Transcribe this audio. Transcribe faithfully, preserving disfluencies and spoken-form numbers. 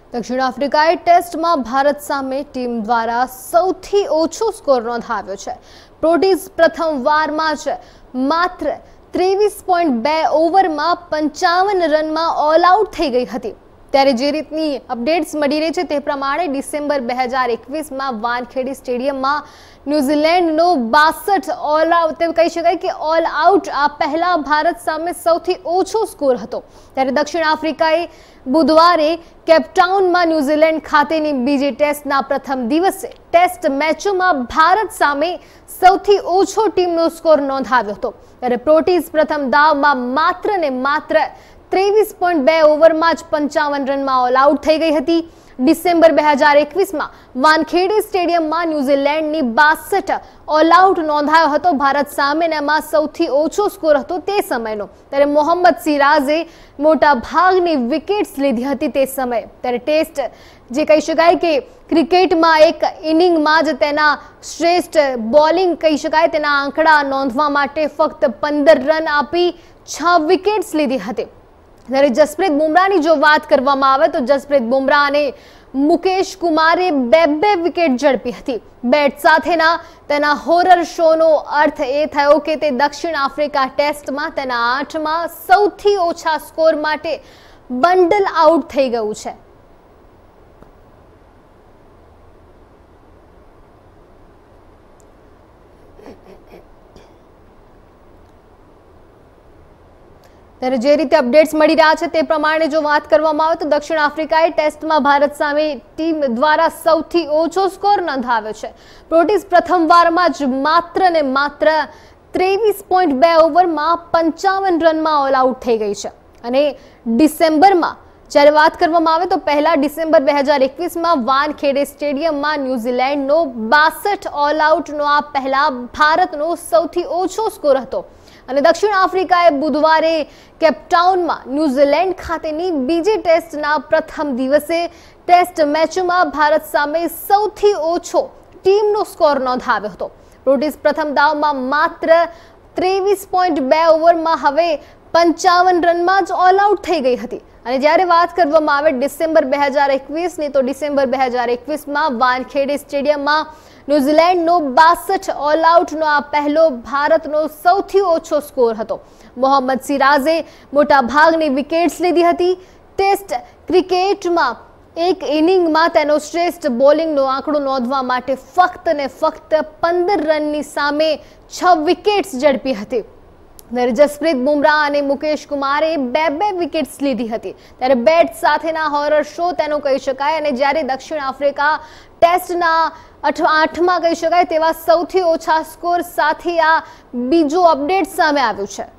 દક્ષિણ આફ્રિકાએ ટેસ્ટમાં ભારત સામે ટીમ દ્વારા સૌથી ઓછો સ્કોર નોંધાવ્યો છે। પ્રોટીઝ પ્રથમવારમાં જ માત્ર ત્રેવીસ પોઈન્ટ બે ઓવરમાં પંચાવન રનમાં ઓલ આઉટ થઈ ગઈ હતી। ત્યારે જે રીતની અપડેટ્સ મળી રહી છે તે પ્રમાણે ડિસેમ્બર બે હજાર એકવીસમાં વાનખેડે સ્ટેડિયમમાં ન્યૂઝીલેન્ડનો બાસઠ ઓલ આઉટ તેમ કહી શકાય કે ઓલ આઉટ આ પહેલા ભારત સામે સૌથી ઓછો સ્કોર હતો। ત્યારે દક્ષિણ આફ્રિકાએ બુધવારે કેપટાઉનમાં ન્યૂઝીલેન્ડ ખાતેની બીજી ટેસ્ટના પ્રથમ દિવસે ટેસ્ટ મેચોમાં ભારત સામે સૌથી ઓછો ટીમનો સ્કોર નોંધાવ્યો હતો। ત્યારે પ્રોટીઝ પ્રથમ દાવમાં માત્ર ને માત્ર ત્રેવીસ પોઈન્ટ બે ઓવરમાં જ પંચાવન રનમાં ઓલ આઉટ થઈ ગઈ હતી। ડિસેમ્બર બે હજાર એકવીસમાં વાનખેડે સ્ટેડિયમમાં ન્યૂઝીલેન્ડની બાસઠ ઓલ આઉટ નોંધાયો હતો ભારત સામે, એમાં સૌથી ઓછો સ્કોર હતો તે સમયનો। ત્યારે મોહમ્મદ સિરાજે મોટા ભાગની વિકેટ્સ લીધી હતી તે સમયે। ત્યારે ટેસ્ટ જે કહી શકાય કે ક્રિકેટમાં એક ઇનિંગમાં જ તેના શ્રેષ્ઠ બોલિંગ કહી શકાય તેના આંકડા નોંધવા માટે ફક્ત પંદર રન આપી છ વિકેટ્સ લીધી હતી। જ્યારે જસપ્રીત બુમરાહની જો વાત કરવામાં આવે તો જસપ્રીત બુમરાહ અને મુકેશ કુમારે બે બે વિકેટ ઝડપી હતી। બેટ સાથેના તેના હોરર શોનો અર્થ એ થયો કે તે દક્ષિણ આફ્રિકા ટેસ્ટમાં તેના આઠમાં સૌથી ઓછા સ્કોર માટે બંડલ આઉટ થઈ ગયું છે। ત્યારે જે રીતે અપડેટ્સ મળી રહ્યા છે તે પ્રમાણે જો વાત કરવામાં આવે તો દક્ષિણ આફ્રિકાએ ટેસ્ટમાં ભારત સામે ટીમ દ્વારા સૌથી ઓછો સ્કોર નોંધાવ્યો છે। પ્રોટીઝ પ્રથમવારમાં જ માત્ર ને માત્ર ત્રેવીસ પોઈન્ટ બે ઓવરમાં પંચાવન રનમાં ઓલ આઉટ થઈ ગઈ છે। અને ડિસેમ્બરમાં જ્યારે વાત કરવામાં આવે તો પહેલા ડિસેમ્બર બે હજાર એકવીસમાં વાનખેડે સ્ટેડિયમમાં ન્યૂઝીલેન્ડનો બાસઠ ઓલ આઉટનો આ પહેલા ભારતનો સૌથી ઓછો સ્કોર હતો। અને દક્ષિણ આફ્રિકાએ બુધવારે કેપટાઉનમાં ન્યૂઝીલેન્ડ ખાતેની બીજી ટેસ્ટના પ્રથમ દિવસે ટેસ્ટ મેચોમાં ભારત સામે સૌથી ઓછો ટીમનો સ્કોર નોંધાવ્યો હતો। પ્રોટીઝ પ્રથમ દાવમાં માત્ર ત્રેવીસ પોઈન્ટ બે ઓવરમાં હવે પંચાવન રનમાં જ ઓલ આઉટ થઈ ગઈ હતી। અને જ્યારે વાત કરવામાં આવે ડિસેમ્બર બે હજાર એકવીસની તો ડિસેમ્બર બે હજાર એકવીસમાં વાનખેડે સ્ટેડિયમમાં ન્યૂઝીલેન્ડનો બાસઠ ઓલ આઉટનો આ પહેલો ભારતનો સૌથી ઓછો સ્કોર હતો। મોહમ્મદ સિરાજે મોટા ભાગની વિકેટ્સ લીધી હતી। ટેસ્ટ ક્રિકેટમાં એક ઇનિંગમાં તેનો શ્રેષ્ઠ બોલિંગનો આંકડો નોંધવા માટે ફક્ત ને ફક્ત પંદર રનની સામે છ વિકેટ્સ ઝડપી હતી। ત્યારે જસપ્રીત બુમરાહ અને મુકેશ કુમારે બે બે વિકેટ્સ લીધી હતી। ત્યારે બેટ સાથેના હોરર શો તેનો કહી શકાય। અને જ્યારે દક્ષિણ આફ્રિકા ટેસ્ટના આઠમાં કહી શકાય તેવા સૌથી ઓછા સ્કોર સાથે આ બીજો અપડેટ સામે આવ્યું છે।